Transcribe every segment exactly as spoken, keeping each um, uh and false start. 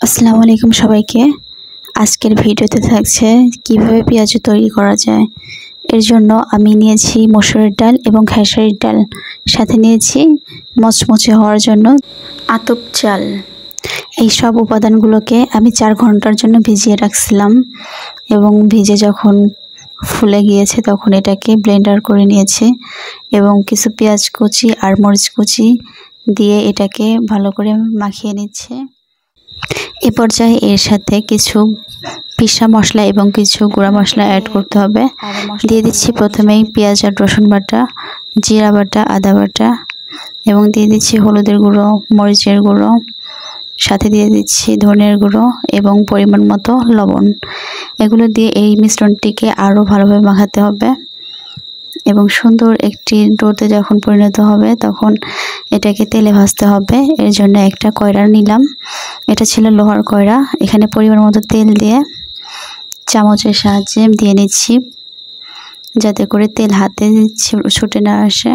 আসসালামু আলাইকুম সবাইকে। আজকের ভিডিওতে থাকছে কিভাবে পেঁয়াজু তৈরি করা যায়। এর জন্য আমি নিয়েছি মসুরের ডাল এবং খেসারির ডাল, সাথে নিয়েছি মচমচে হওয়ার জন্য আতপ চাল। এই সব উপাদানগুলোকে আমি চার ঘন্টার জন্য ভিজিয়ে রাখছিলাম এবং ভিজে যখন ফুলে গিয়েছে তখন এটাকে ব্লেন্ডার করে নিয়েছি এবং কিছু পেঁয়াজ কুচি আর মরিচ কুচি দিয়ে এটাকে ভালো করে মাখিয়ে নিচ্ছে। এ পর্যায়ে এর সাথে কিছু পিসা মশলা এবং কিছু গুঁড়া মশলা অ্যাড করতে হবে। দিয়ে দিচ্ছি প্রথমেই পেঁয়াজ আর রসুন বাটা, জিরা বাটা, আদা বাটা এবং দিয়ে দিচ্ছি হলুদের গুঁড়ো, মরিচের গুঁড়ো, সাথে দিয়ে দিচ্ছি ধনের গুঁড়ো এবং পরিমাণ মতো লবণ। এগুলো দিয়ে এই মিশ্রণটিকে আরও ভালোভাবে মাখাতে হবে এবং সুন্দর একটি ডোতে যখন পরিণত হবে তখন এটাকে তেলে ভাজতে হবে। এর জন্য একটা কয়রা নিলাম, এটা ছিল লোহার কয়রা। এখানে পরিমাণ মতো তেল দিয়ে চামচের সাহায্যে দিয়ে নিচ্ছি যাতে করে তেল হাতে ছুটে না আসে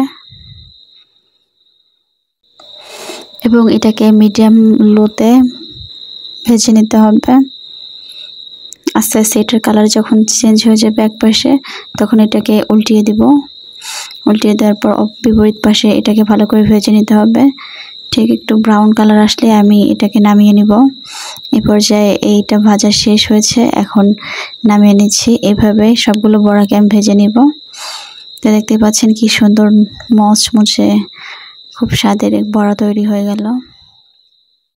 এবং এটাকে মিডিয়াম লোতে ভেজে নিতে হবে। আস্তে আস্তে এটার কালার যখন চেঞ্জ হয়ে যাবে এক পাশে তখন এটাকে উল্টিয়ে দিব। উল্টিয়ে দেওয়ার পর বিপরীত পাশে এটাকে ভালো করে ভেজে নিতে হবে। ঠিক একটু ব্রাউন কালার আসলে আমি এটাকে নামিয়ে নিব। এই পর্যায়ে এইটা ভাজা শেষ হয়েছে, এখন নামিয়ে নিচ্ছি। এভাবে সবগুলো বড়াকে আমি ভেজে নিব। তো দেখতে পাচ্ছেন কি সুন্দর মচমচে খুব স্বাদের এক বড়া তৈরি হয়ে গেল।